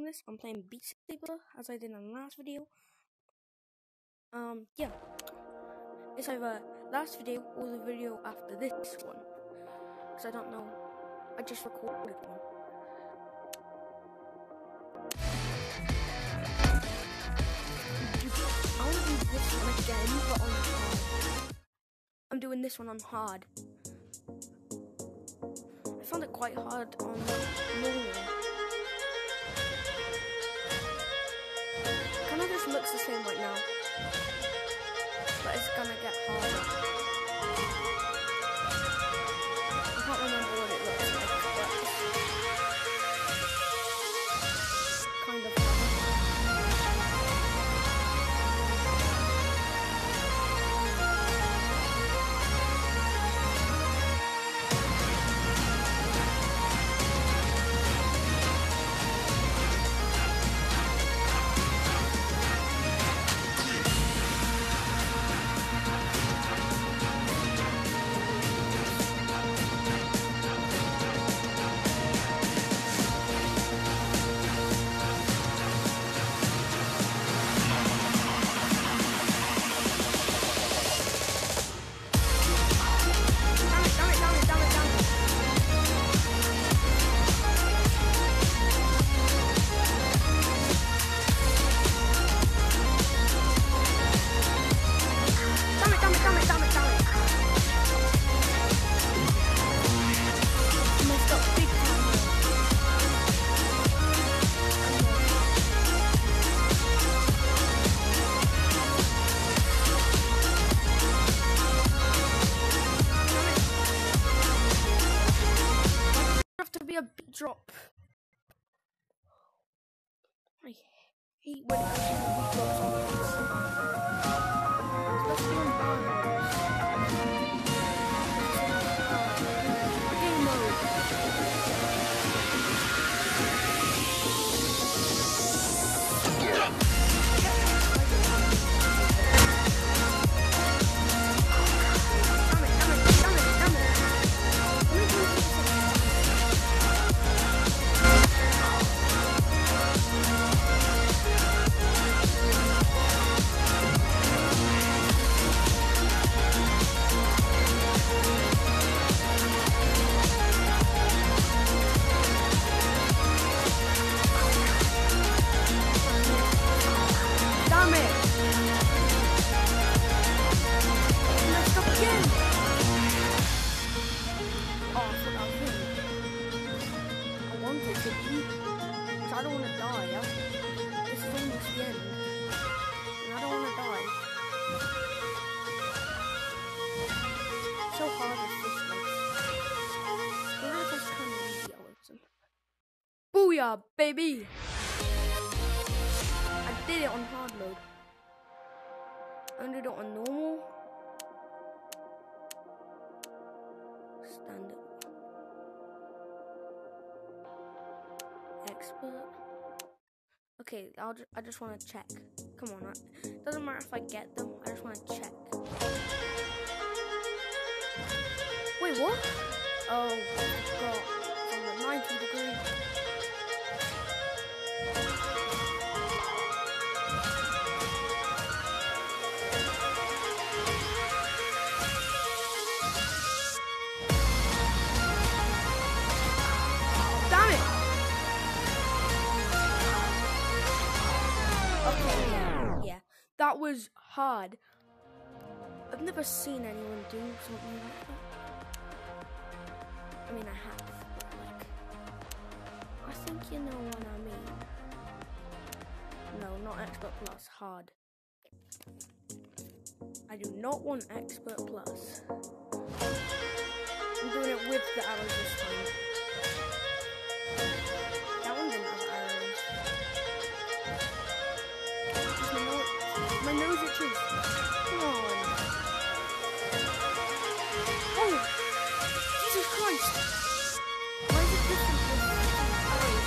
recording this, I'm playing Beat Saber, as I did in the last video. Yeah. It's either last video or the video after this one. Because I don't know. I just recorded one. I want to do this one again, but on hard. I'm doing this one on hard. I found it quite hard on normal. Kind of just looks the same right now, but it's gonna get harder. I can't remember what it looks like, but kind of harder. A big drop. I hate when it comes to big drops on this. Especially on bars. Game mode. I don't want to die, yeah? This is almost the end. And I don't want to die. So hard with this one. What if I just turn the easy Alex? Booyah, baby! I did it on hard mode. I did it on normal. Standard. Expert. Okay, I just want to check. Come on, doesn't matter if I get them. I just want to check. Wait, what? Oh, I got from the 90 degree. Damn it! That was hard. I've never seen anyone do something like that. I mean, I have, but like, I think you know what I mean. No, not Expert Plus, hard. I do not want Expert Plus. I'm doing it with the arrows this time. That one didn't have arrows. My nose itches. Come on. Oh! Jesus Christ! Why is it different with arrows?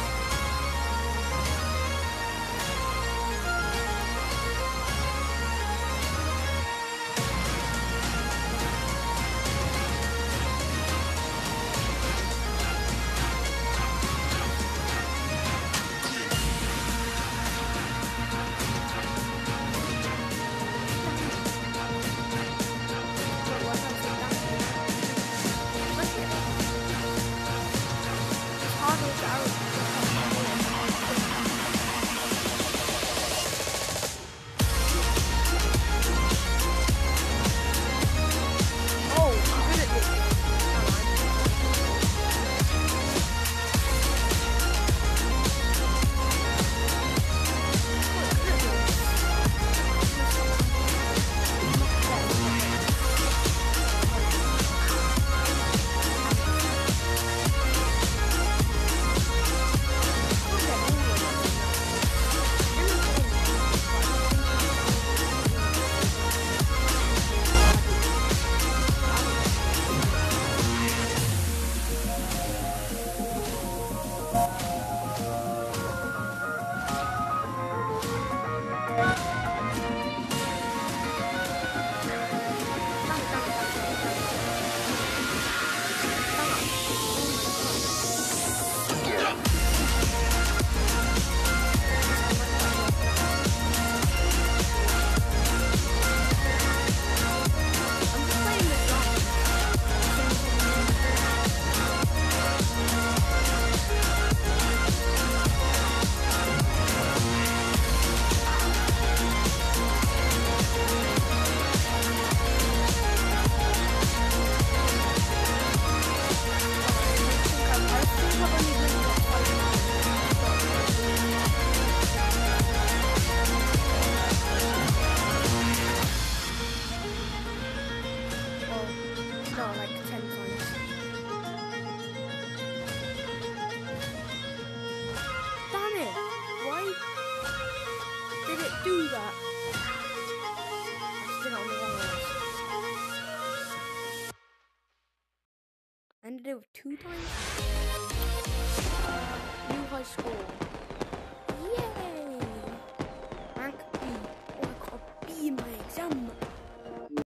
ended it with 2 times. New high school.